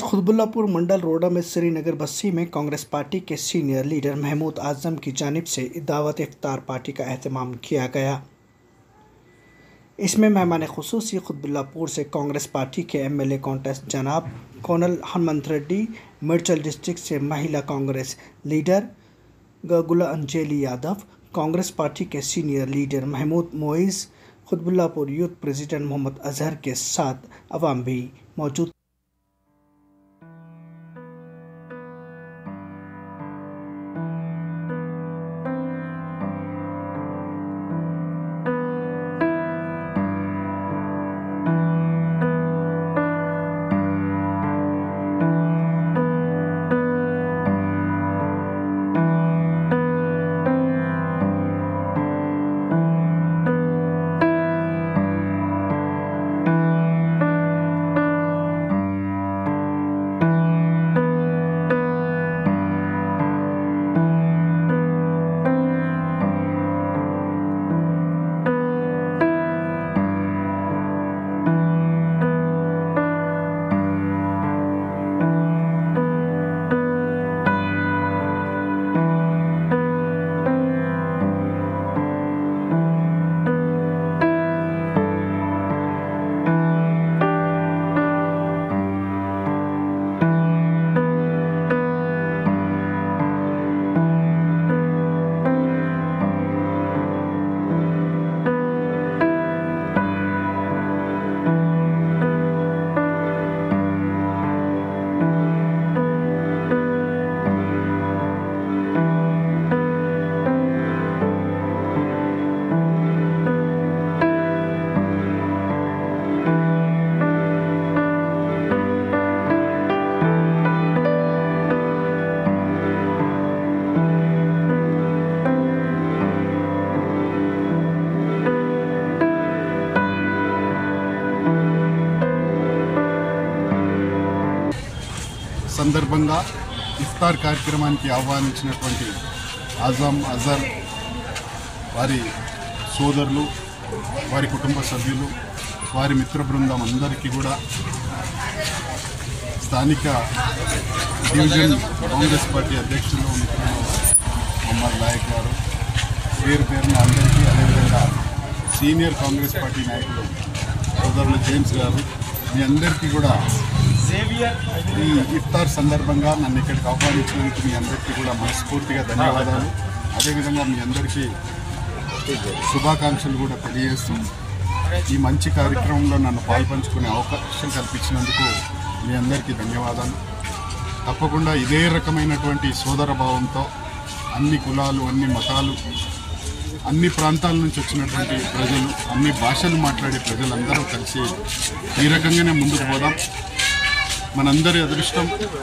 खुतबुल्लापुर मंडल रोडा में श्रीनगर बस्ती में कांग्रेस पार्टी के सीनियर लीडर महमूद आजम की जानिब से दावत इफ्तार पार्टी का एहतमाम किया गया। इसमें मेहमान खुसूसी खुतबुल्लापुर से कांग्रेस पार्टी के एमएलए कॉन्टेस्ट जनाब कोनल हनुमंत रेड्डी, मिर्चल डिस्ट्रिक्ट से महिला Congress leader Gagula Anjali Yadav, Congress party के senior leader Mahmood Moiz, Quthbullapur youth president Mohammed Azhar के साथ अवाम भी मौजूद। సందర్భంగా ఇఫ్తార్ కార్యక్రమానికి ఆహ్వానించినటువంటి ఆజం అజర్ వారి సోదరులు, వారి కుటుంబ సభ్యులు, వారి మిత్ర బృందం అందరికీ కూడా స్థానిక డివిజన్ కాంగ్రెస్ పార్టీ అధ్యక్షులు మిత్రులు మొహమ్మద్ నాయక్ గారు పేరు పేరున అందరికీ, అదేవిధంగా సీనియర్ కాంగ్రెస్ పార్టీ నాయకులు సోదరులు జేమ్స్ గారు, మీ అందరికీ కూడా ఈ ఇఫ్తార్ సందర్భంగా నన్ను ఇక్కడికి ఆహ్వానించినందుకు మీ అందరికీ కూడా మనస్ఫూర్తిగా ధన్యవాదాలు. అదేవిధంగా మీ అందరికీ శుభాకాంక్షలు కూడా తెలియజేస్తూ ఈ మంచి కార్యక్రమంలో నన్ను పాల్పంచుకునే అవకాశం కల్పించినందుకు మీ అందరికీ ధన్యవాదాలు. తప్పకుండా ఇదే రకమైనటువంటి సోదర భావంతో అన్ని కులాలు, అన్ని మతాలు, అన్ని ప్రాంతాల నుంచి వచ్చినటువంటి ప్రజలు, అన్ని భాషలు మాట్లాడే ప్రజలందరూ కలిసి ఈ రకంగానే ముందుకు పోదాం. మనందరి అదృష్టం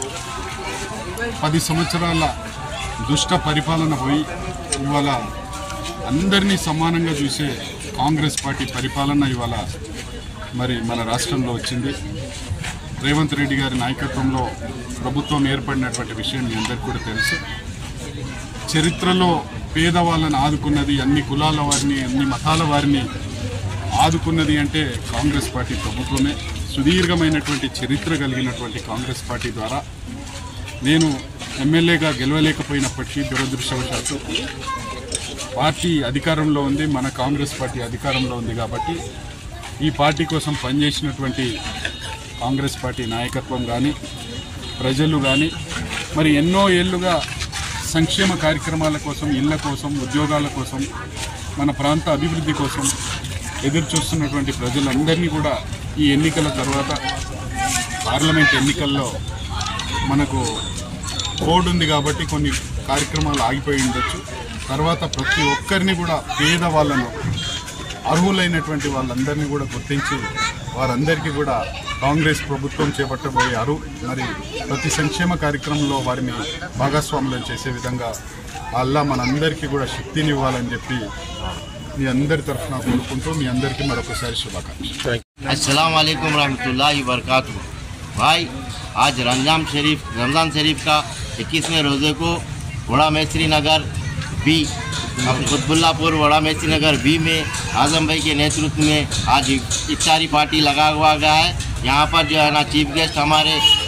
10 సంవత్సరాల దుష్ట పరిపాలన పోయి ఇవాళ అందరినీ సమానంగా చూసే కాంగ్రెస్ పార్టీ పరిపాలన ఇవాళ మరి మన రాష్ట్రంలో వచ్చింది. రేవంత్ రెడ్డి గారి నాయకత్వంలో ప్రభుత్వం ఏర్పడినటువంటి విషయం మీ అందరికీ కూడా తెలుసు. చరిత్రలో పేదవాళ్ళని ఆదుకున్నది, అన్ని కులాల వారిని, అన్ని మతాల వారిని ఆదుకున్నది అంటే కాంగ్రెస్ పార్టీ ప్రభుత్వమే. సుదీర్ఘమైనటువంటి చరిత్ర కలిగినటువంటి కాంగ్రెస్ పార్టీ ద్వారా నేను ఎమ్మెల్యేగా గెలవలేకపోయినప్పటికీ దురదృష్టవశాత్తు పార్టీ అధికారంలో ఉంది, మన కాంగ్రెస్ పార్టీ అధికారంలో ఉంది కాబట్టి ఈ పార్టీ కోసం పనిచేసినటువంటి కాంగ్రెస్ పార్టీ నాయకత్వం కానీ, ప్రజలు కానీ మరి ఎన్నో ఏళ్లుగా సంక్షేమ కార్యక్రమాల కోసం, ఇళ్ల కోసం, ఉద్యోగాల కోసం, మన ప్రాంత అభివృద్ధి కోసం ఎదురు చూస్తున్నటువంటి ప్రజలందరినీ కూడా ఈ ఎన్నికల తర్వాత పార్లమెంట్ ఎన్నికల్లో మనకు కోడ్ ఉంది కాబట్టి కొన్ని కార్యక్రమాలు ఆగిపోయి ఉండొచ్చు. తర్వాత ప్రతి ఒక్కరిని కూడా పేదవాళ్ళను, అర్హులైనటువంటి వాళ్ళందరినీ కూడా గుర్తించి వారందరికీ కూడా కాంగ్రెస్ ప్రభుత్వం చేపట్టబోయే మరి ప్రతి సంక్షేమ కార్యక్రమంలో వారిని భాగస్వాములను చేసే విధంగా అల్లా మనందరికీ కూడా శక్తినివ్వాలని చెప్పి మీ అందరి తరఫున కోరుకుంటూ మీ అందరికీ మరొకసారి శుభాకాంక్షలు. अस्सलाम वालेकुम रहमतुल्लाहि वबरकातुहू। भाई, आज रमज़ान शरीफ का 21वें रोज़े को वड़ा मैसरी नगर बी खुतबुल्लापुर वड़ा मैसरी नगर बी में आजम भाई के नेतृत्व में आज इफ्तारी पार्टी लगा हुआ गया है। यहाँ पर जो है ना चीफ गेस्ट हमारे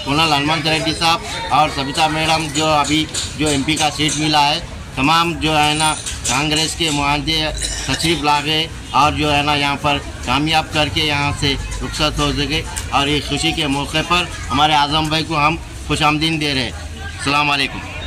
कर्नल हनुमंत रेड्डी साहब और सविता मैडम जो अभी जो MP का सीट मिला है, तमाम जो है ना कांग्रेस के मुआहदे तशरीफ ला गए और जो है ना यहाँ पर कामयाब करके यहाँ से रुखसत हो सके। और ये खुशी के मौके पर हमारे आज़म भाई को हम खुशामदीद दे रहे हैं। अस्सलाम वालेकुम।